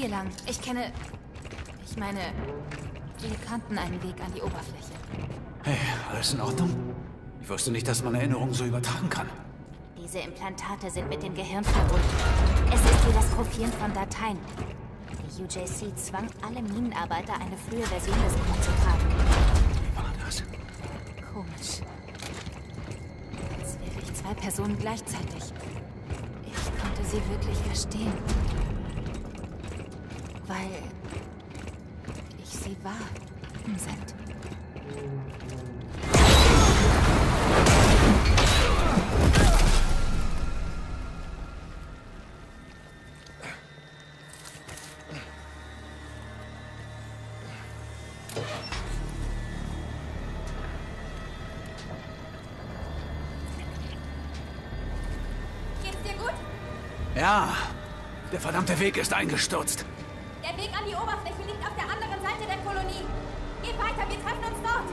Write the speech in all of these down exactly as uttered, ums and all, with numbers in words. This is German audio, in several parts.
hier lang. Ich kenne... Ich meine, wir kannten einen Weg an die Oberfläche. Hey, alles in Ordnung? Ich wusste nicht, dass man Erinnerungen so übertragen kann. Diese Implantate sind mit dem Gehirn verbunden. Es ist wie das Kopieren von Dateien. Die U J C zwang alle Minenarbeiter, eine frühe Version des Codes zu tragen. Wie war das? Komisch. Als wäre ich zwei Personen gleichzeitig. Ich konnte sie wirklich verstehen. Weil ich sie war. Sind. Geht's dir gut? Ja, der verdammte Weg ist eingestürzt. Der Weg an die Oberfläche liegt auf der anderen Seite der Kolonie. Geht weiter, wir treffen uns dort.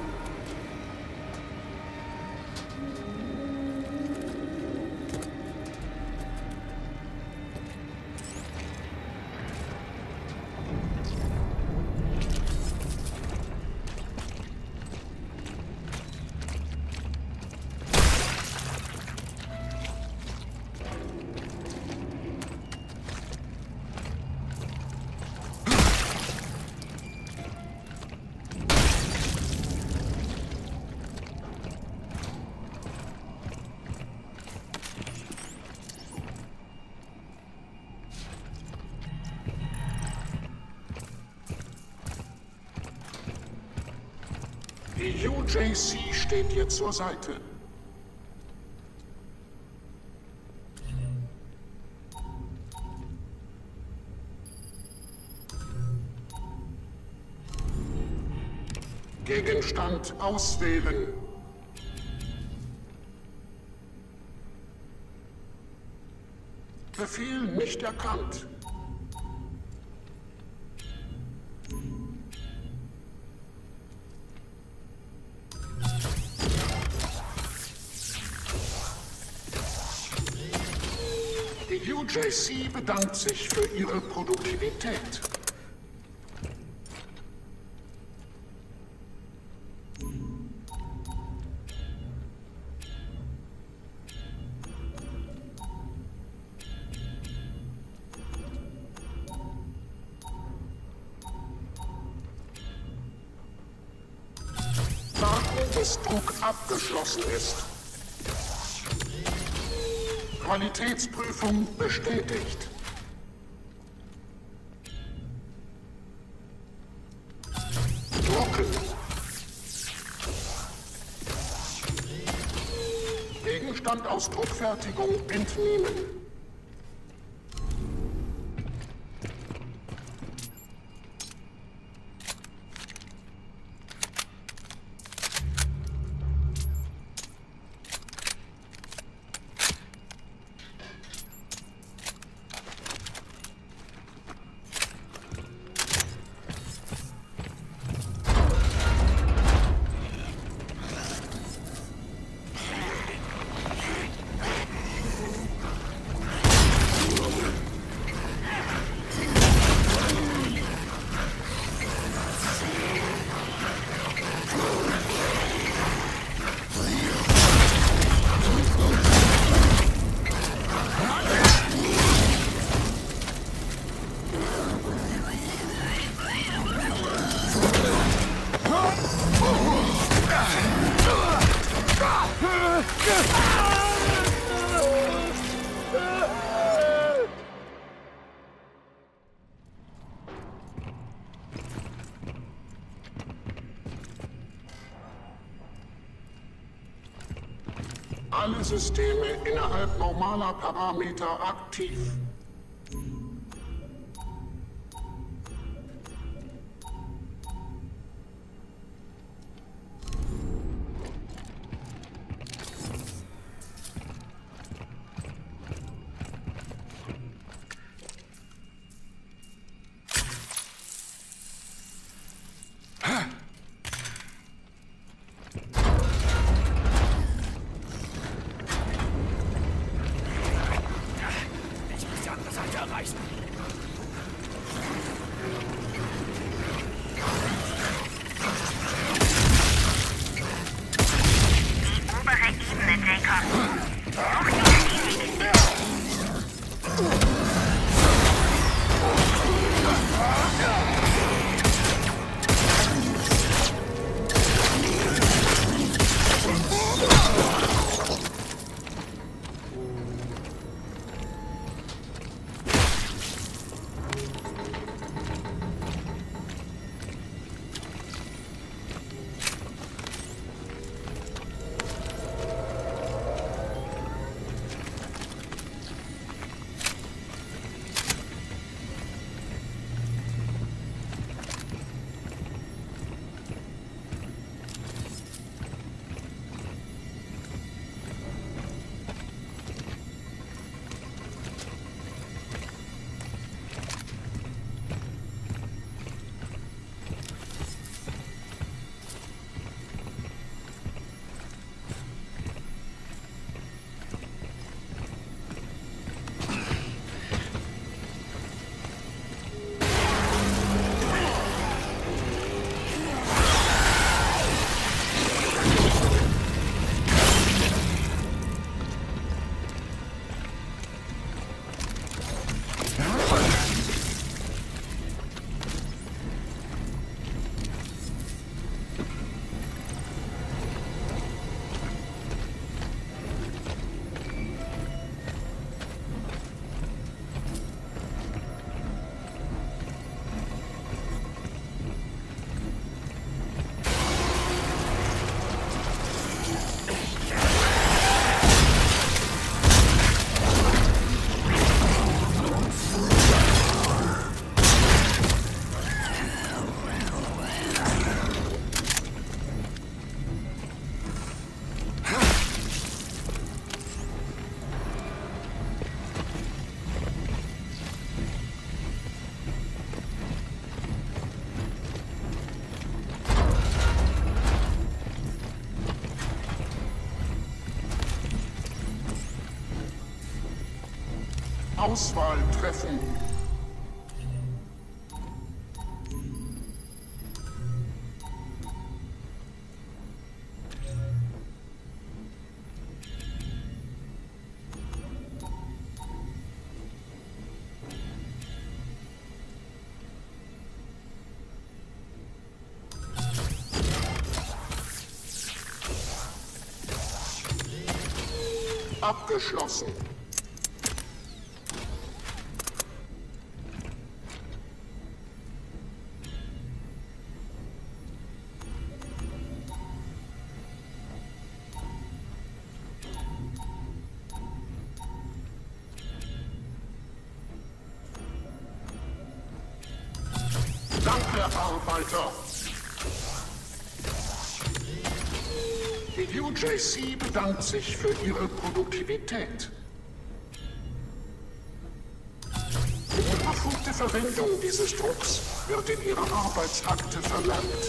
Die U J C steht dir zur Seite. Gegenstand auswählen. Befehl nicht erkannt. Die U J C bedankt sich für ihre Produktivität. Warten, bis Druck abgeschlossen ist. Qualitätsprüfung bestätigt. Drucken. Gegenstand aus Druckfertigung entnehmen. Alle Systeme innerhalb normaler Parameter aktiv. Ich muss Auswahl treffen. Abgeschlossen. Danke, Arbeiter. Die U J C bedankt sich für ihre Produktivität. Die unbefugte Verwendung dieses Drucks wird in ihrer Arbeitsakte verlangt.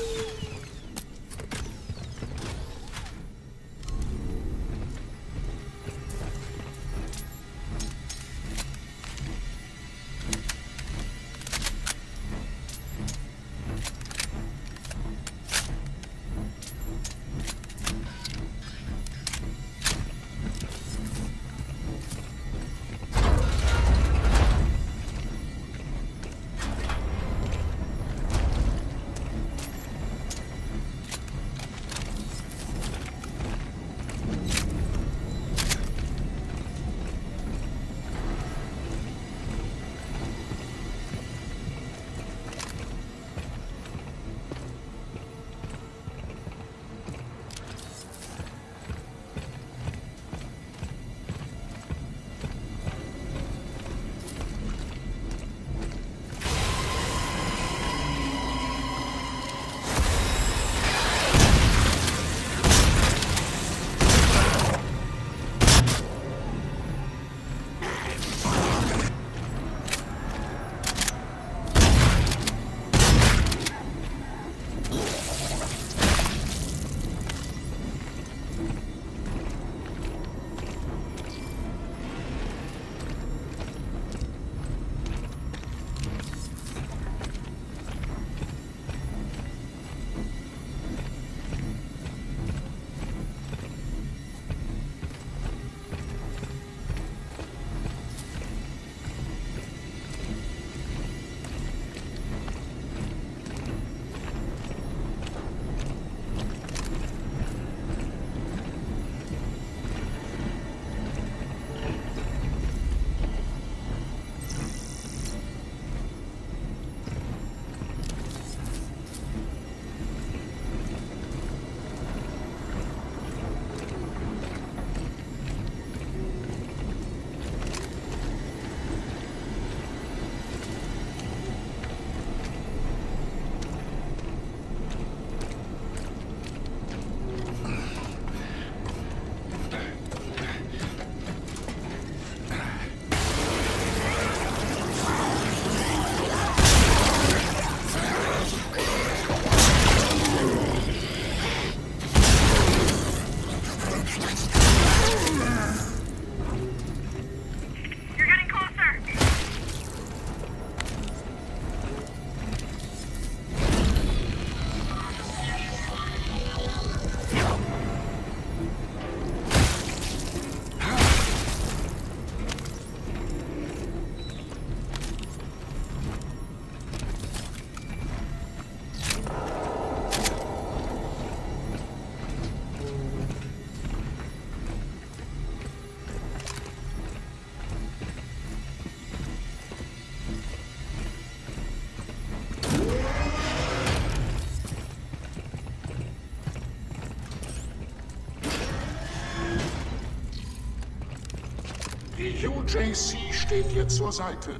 Die U J C steht dir zur Seite.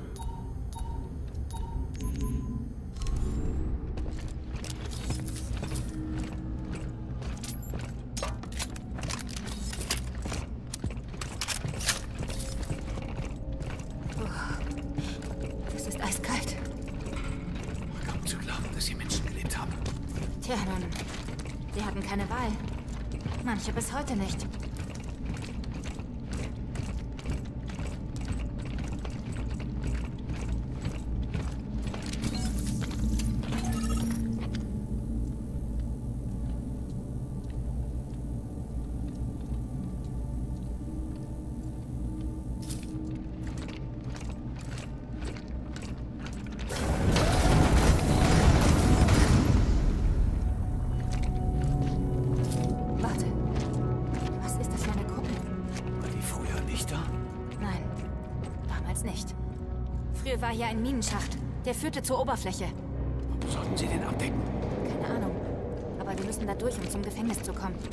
Das ist eiskalt. Kaum zu glauben, dass hier Menschen gelebt haben. Tja, nun, sie hatten keine Wahl. Manche bis heute nicht. Damals nicht. Früher war hier ein Minenschacht. Der führte zur Oberfläche. Sollten Sie den abdecken? Keine Ahnung. Aber wir müssen da durch, um zum Gefängnis zu kommen.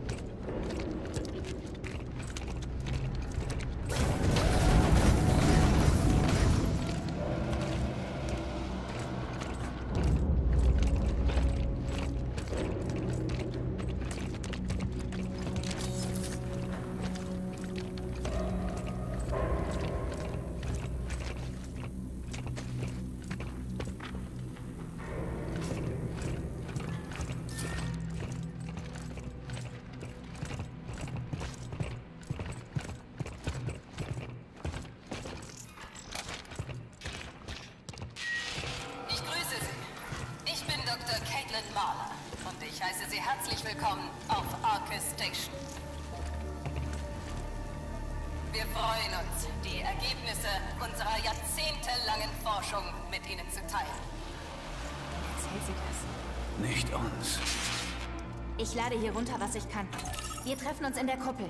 Doktor Caitlin Mahler und ich heiße Sie herzlich willkommen auf Arcus Station. Wir freuen uns, die Ergebnisse unserer jahrzehntelangen Forschung mit Ihnen zu teilen. Erzählt sie das? Nicht uns. Ich lade hier runter, was ich kann. Wir treffen uns in der Kuppel.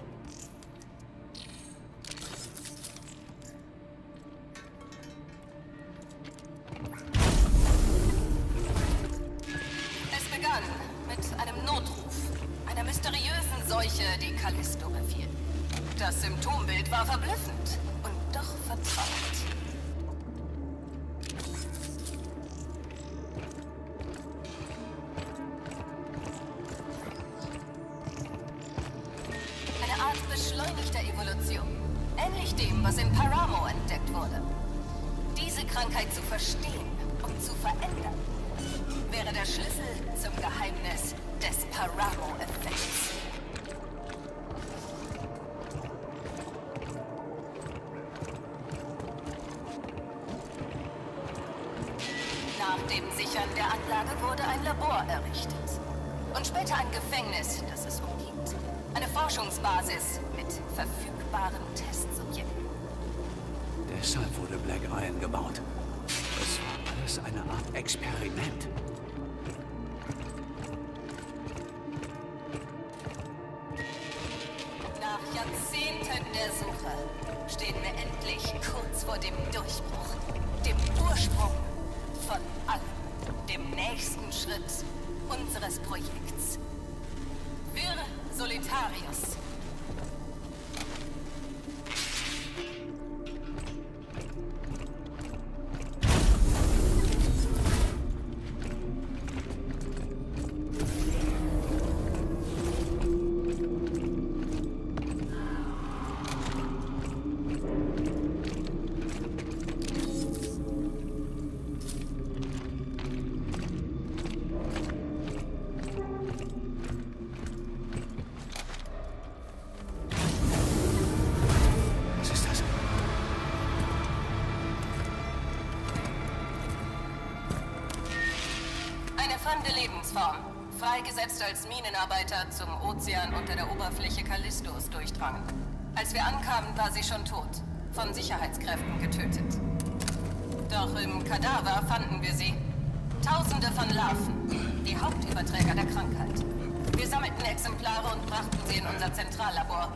Die Callisto befiel. Das Symptombild war verblüffend und doch vertraut. Eine Art beschleunigter Evolution. Ähnlich dem, was in Paramo entdeckt wurde. Diese Krankheit zu verstehen und zu verändern, wäre der Schlüssel zum Geheimnis des Paramo-Effekts. Nach dem Sichern der Anlage wurde ein Labor errichtet. Und später ein Gefängnis, das es umgibt. Eine Forschungsbasis mit verfügbaren Testsubjekten. Deshalb wurde Black Iron gebaut. Es war alles eine Art Experiment. Nach Jahrzehnten der Suche stehen wir endlich kurz vor dem Durchbruch. Dem Ursprung von allem. Dem nächsten Schritt unseres Projekts. Vir Solitarius. Fremde Lebensform, freigesetzt als Minenarbeiter zum Ozean unter der Oberfläche Callistos durchdrangen. Als wir ankamen, war sie schon tot, von Sicherheitskräften getötet. Doch im Kadaver fanden wir sie. Tausende von Larven, die Hauptüberträger der Krankheit. Wir sammelten Exemplare und brachten sie in unser Zentrallabor.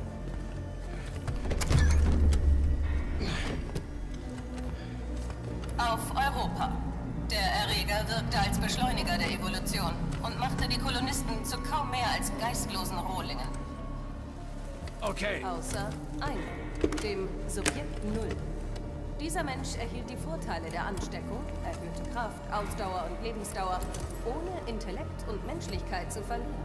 Auf Europa. Der Erreger wirkte als Beschleuniger der Evolution und machte die Kolonisten zu kaum mehr als geistlosen Rohlingen. Okay. Außer einem, dem Subjekt Null. Dieser Mensch erhielt die Vorteile der Ansteckung, erhöhte Kraft, Ausdauer und Lebensdauer, ohne Intellekt und Menschlichkeit zu verlieren.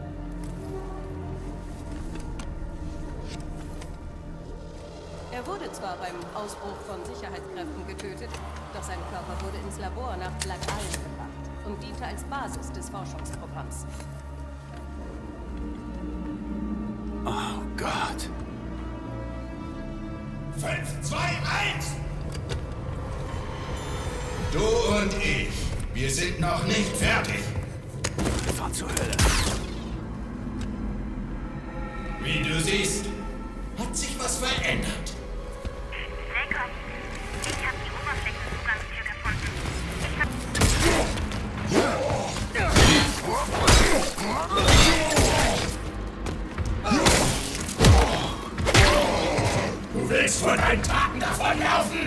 Er wurde zwar beim Ausbruch von Sicherheitskräften getötet, doch sein Körper wurde ins Labor nach Black Iron gebracht und diente als Basis des Forschungsprogramms. Oh Gott. fünf, zwei, eins! Du und ich, wir sind noch nicht fertig. Wir fahren zur Hölle. Wie du siehst, hat sich was verändert. Jacob, ich habe die Oberflächenzugangstür gefunden. Ich hab... Du willst vor deinen Taten davonlaufen!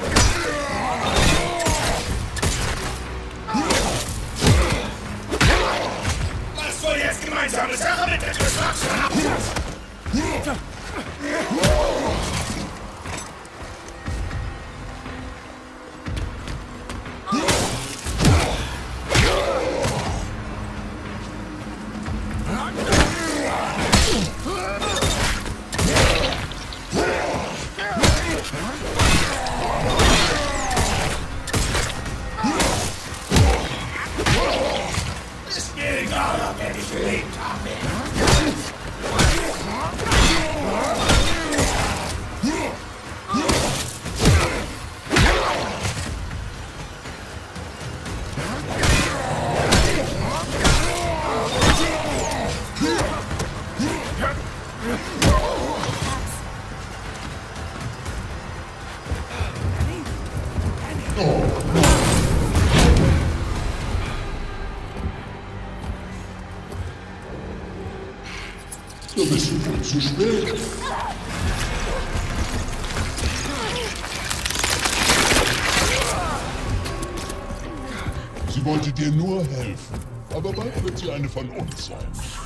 Was soll jetzt gemeinsame Sache mit der Geschmackssache haben? Ist mir egal, ob er nicht gelebt haben will. Du bist schon zu spät. Sie wollte dir nur helfen, aber bald wird sie eine von uns sein.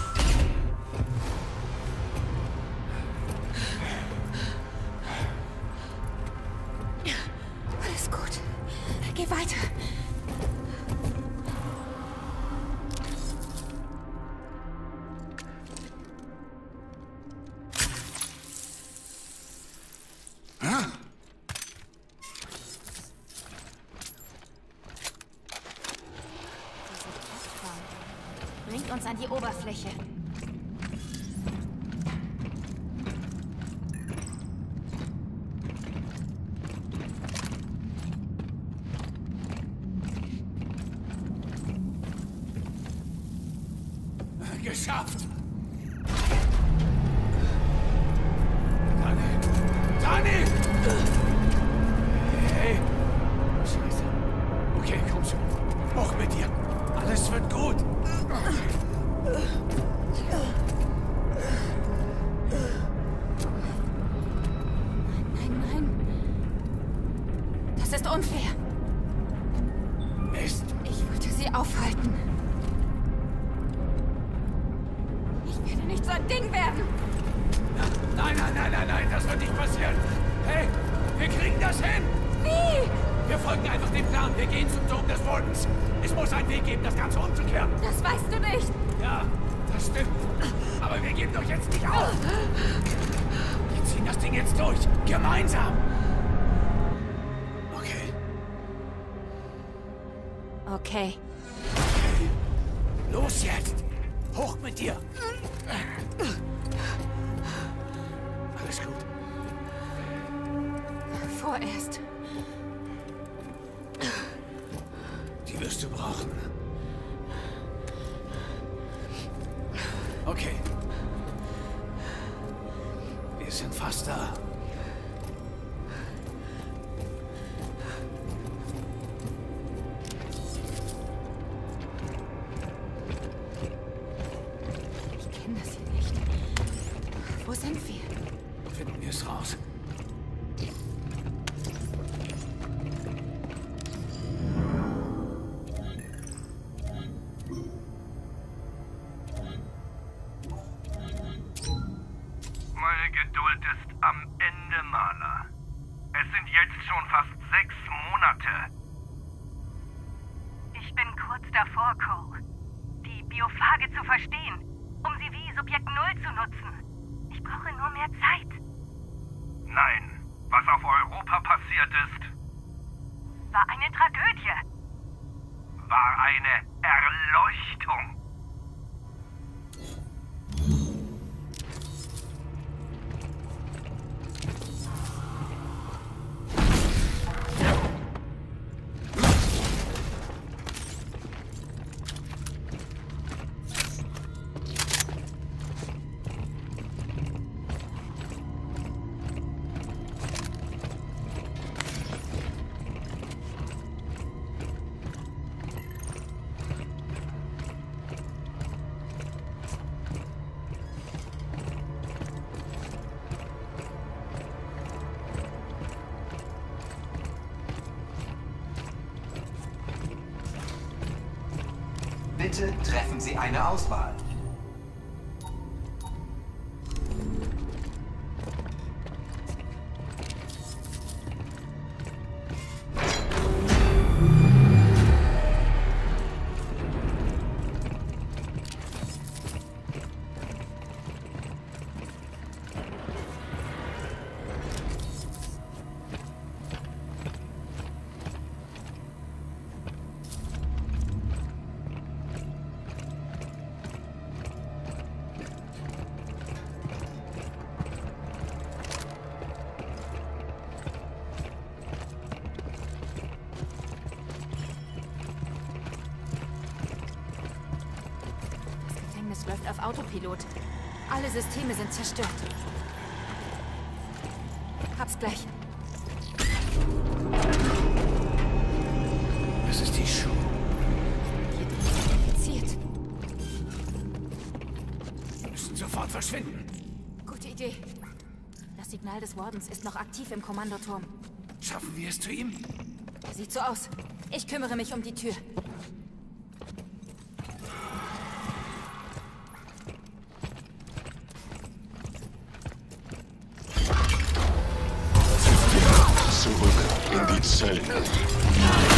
Alles gut. Geh weiter. Bringt uns an die Oberfläche. Geschafft! Dani! Dani! Hey! Scheiße. Okay, komm schon. Hoch mit dir. Alles wird gut. Nein, nein. Das ist unfair. Mist. Ich wollte sie aufhalten. Ich werde nicht so ein Ding werden. Nein, nein, nein, nein, nein, das wird nicht passieren. Hey, wir kriegen das hin. Wie? Wir folgen einfach dem Plan. Wir gehen zum Dom des Bodens. Es muss einen Weg geben, das Ganze umzukehren. Das weißt du nicht. Ja, das stimmt. Aber wir geben doch jetzt nicht auf. Wir ziehen das Ding jetzt durch. Gemeinsam. Okay. Okay. Okay. Los jetzt. Hoch mit dir. Alles gut. Vorerst. Die wirst du brauchen. Okay. Wir sind fast da. Ich kenne das hier nicht. Wo sind wir? Finden wir es raus. Meine Geduld ist am Ende, Maler. Es sind jetzt schon fast sechs Monate. Ich bin kurz davor, Cole. Die Biophage zu verstehen, um sie wie Subjekt Null zu nutzen. Ich brauche nur mehr Zeit. Nein, was auf Europa passiert ist, War eine Tragödie. war eine Erleuchtung. Bitte treffen Sie eine Auswahl. Läuft auf Autopilot. Alle Systeme sind zerstört. Hab's gleich. Das ist die Show. Hier drin ist infiziert. Wir müssen sofort verschwinden. Gute Idee. Das Signal des Wardens ist noch aktiv im Kommandoturm. Schaffen wir es zu ihm? Sieht so aus. Ich kümmere mich um die Tür. Zurück in die Zellen.